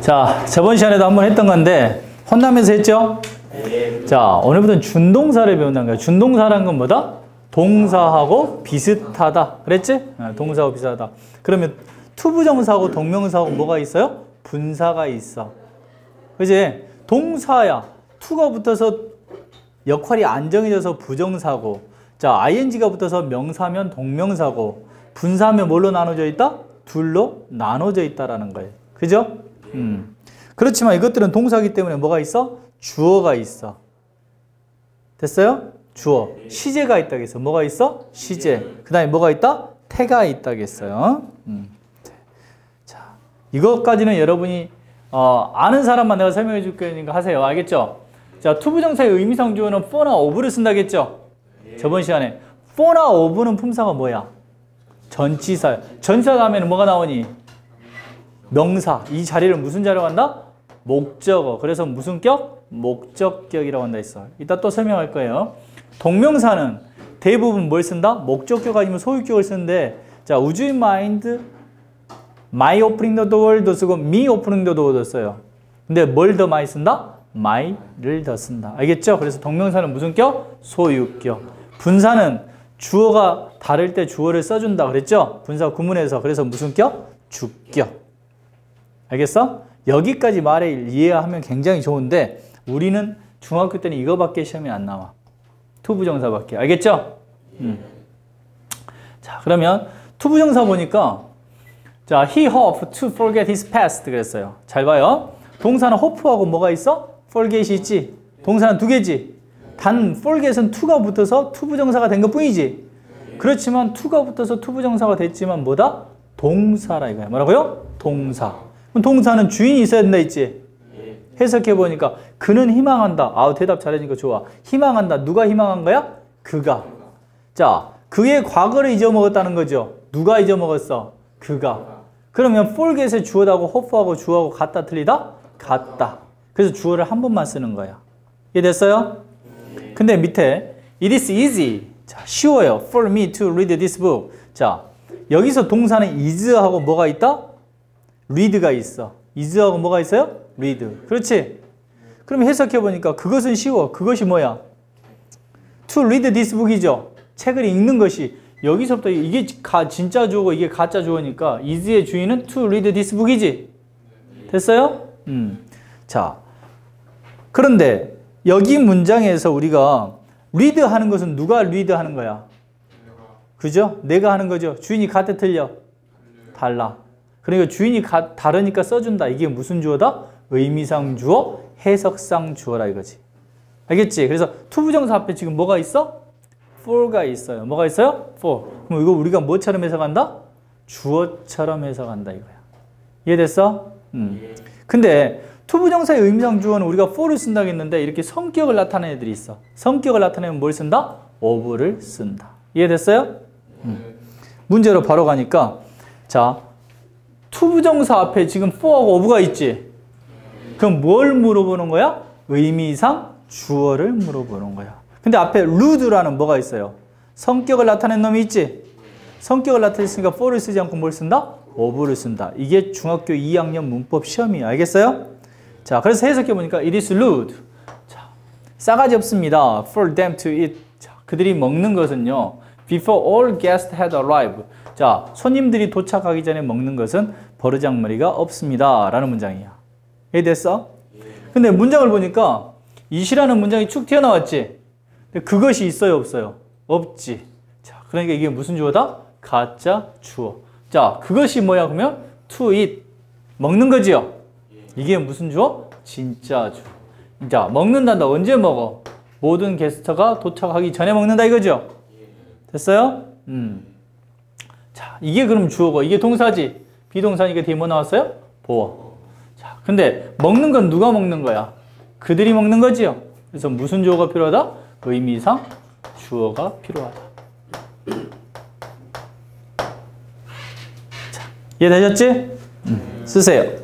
자, 저번 시간에도 한번 했던 건데 혼나면서 했죠? 네. 자, 오늘부터는 준동사를 배운다는 거야. 준동사라는 건 뭐다? 동사하고 비슷하다. 그랬지? 동사하고 비슷하다. 그러면 투부정사하고 동명사하고 뭐가 있어요? 분사가 있어. 그지? 동사야. 투가 붙어서 역할이 안 정해져서 부정사고, 자, ing가 붙어서 명사면 동명사고, 분사하면 뭘로 나눠져 있다? 둘로 나눠져 있다라는 거예요. 그죠? 그렇지만 이것들은 동사이기 때문에 뭐가 있어? 주어가 있어. 됐어요? 주어. 시제가 있다겠어. 뭐가 있어? 시제. 그 다음에 뭐가 있다? 태가 있다겠어요. 자, 이것까지는 여러분이 아는 사람만 내가 설명해 줄 거니까 하세요. 알겠죠? 자, 투부정사의 의미상 주어는 for나 of를 쓴다겠죠? 저번 시간에 for나 of는 품사가 뭐야? 전치사. 전치사 다음에는 뭐가 나오니? 명사. 이 자리를 무슨 자리라고 한다? 목적어. 그래서 무슨 격? 목적격이라고 한다 했어. 이따 또 설명할 거예요. 동명사는 대부분 뭘 쓴다? 목적격 아니면 소유격을 쓰는데, 자, would you mind my opening the door도 쓰고 me opening the door도 써요. 근데 뭘 더 많이 쓴다? my를 더 쓴다. 알겠죠? 그래서 동명사는 무슨 격? 소유격. 분사는 주어가 다를 때 주어를 써준다 그랬죠? 분사 구문에서. 그래서 무슨 격? 주격. 알겠어? 여기까지 말에 이해하면 굉장히 좋은데 우리는 중학교 때는 이거밖에 시험에 안 나와. 투부정사밖에. 알겠죠? 자, 그러면 투부정사 보니까, 자, he hoped to forget his past 그랬어요. 잘 봐요. 동사는 hope하고 뭐가 있어? forget이 있지. 동사는 두 개지. 단 forget은 to가 붙어서 투부정사가 된 것뿐이지. 그렇지만 to가 붙어서 투부정사가 됐지만 뭐다? 동사라 이거야. 뭐라고요? 동사. 그럼 동사는 주인이 있어야 된다 했지. 해석해 보니까 그는 희망한다. 아우, 대답 잘해주니까 좋아. 희망한다. 누가 희망한 거야? 그가. 자, 그의 과거를 잊어먹었다는 거죠. 누가 잊어먹었어? 그가. 그러면 forget의 주어하고 hope하고 주어하고 같다 틀리다? 같다. 그래서 주어를 한 번만 쓰는 거야. 이해됐어요? 근데 밑에 it is easy. 자, 쉬워요. for me to read this book. 자, 여기서 동사는 is하고 뭐가 있다? read가 있어. is하고 뭐가 있어요? read. 그렇지? 그럼 해석해 보니까 그것은 쉬워. 그것이 뭐야? to read this book이죠. 책을 읽는 것이. 여기서부터 이게 진짜 주어고 이게 가짜 주어니까 is의 주인은 to read this book이지. 됐어요? 자, 그런데 여기 문장에서 우리가 read 하는 것은 누가 read 하는 거야? 그죠? 내가 하는 거죠. 주인이 같아 틀려? 달라. 그러니까 주인이 다르니까 써준다. 이게 무슨 주어다? 의미상 주어, 해석상 주어라 이거지. 알겠지? 그래서 투부정사 앞에 지금 뭐가 있어? for가 있어요. 뭐가 있어요? for. 그럼 이거 우리가 뭐처럼 해석한다? 주어처럼 해석한다 이거야. 이해됐어? 근데 투부정사의 의미상 주어는 우리가 for를 쓴다고 했는데 이렇게 성격을 나타내는 애들이 있어. 성격을 나타내면 뭘 쓴다? of를 쓴다. 이해됐어요? 문제로 바로 가니까, 자, 투부정사 앞에 지금 for하고 of가 있지? 그럼 뭘 물어보는 거야? 의미상 주어를 물어보는 거야. 근데 앞에 rude라는 뭐가 있어요? 성격을 나타낸 놈이 있지? 성격을 나타냈으니까 for를 쓰지 않고 뭘 쓴다? of를 쓴다. 이게 중학교 2학년 문법 시험이야. 알겠어요? 자, 그래서 해석해보니까 it is rude. 자, 싸가지 없습니다. for them to eat. 자, 그들이 먹는 것은요. before all guests had arrived. 자, 손님들이 도착하기 전에 먹는 것은 버르장머리가 없습니다. 라는 문장이야. 이해됐어? 근데 문장을 보니까 it이라는 문장이 축 튀어나왔지? 근데 그것이 있어요? 없어요? 없지. 자, 그러니까 이게 무슨 주어다? 가짜 주어. 자, 그것이 뭐야 그러면? to eat. 먹는 거지요? 이게 무슨 주어? 진짜 주어. 자, 먹는단다. 언제 먹어? 모든 게스트가 도착하기 전에 먹는다 이거죠? 됐어요? 자, 이게 그럼 주어고 이게 동사지? 비동사니까 뒤에 뭐 나왔어요? 보어. 자, 근데 먹는 건 누가 먹는 거야? 그들이 먹는 거지요? 그래서 무슨 주어가 필요하다? 의미상 주어가 필요하다. 자, 이해되셨지? 쓰세요.